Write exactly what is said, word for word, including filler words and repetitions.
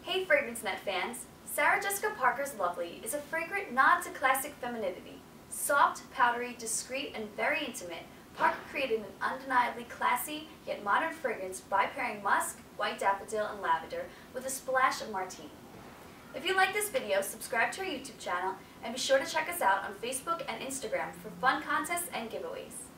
Hey FragranceNet fans! Sarah Jessica Parker's Lovely is a fragrant nod to classic femininity. Soft, powdery, discreet, and very intimate, Parker created an undeniably classy yet modern fragrance by pairing musk, white daffodil, and lavender with a splash of martini. If you like this video, subscribe to our YouTube channel and be sure to check us out on Facebook and Instagram for fun contests and giveaways.